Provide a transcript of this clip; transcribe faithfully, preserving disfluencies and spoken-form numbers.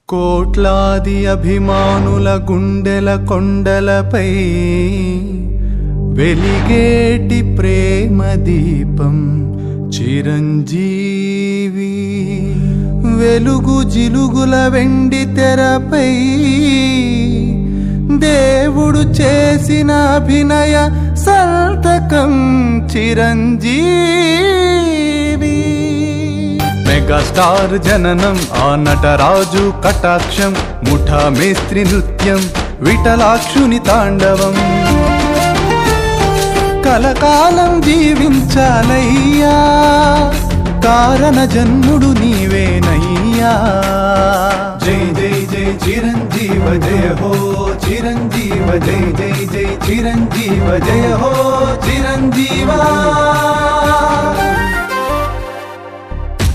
కోట్లాది అభిమానుల గుండెల కొండలపై వెలిగేటి ప్రేమ దీపం చిరంజీవి. వెలుగు జిలుగుల వెండి తెరపై దేవుడు చేసిన అభినయ సంతకం చిరంజీవి. మెగాస్టార్ జననం, ఆ నటరాజు కటాక్షం, ముఠా మేస్త్రి నృత్యం, విఠలాక్షుని తాండవం. కలకాలం జీవించాలయ్యా, కారణ జన్ముడు నీవేనయ్యా. జై జై జై చిరంజీవ జయ హో చిరంజీవ, జై జై జై చిరంజీవ జయ హో చిరంజీవా.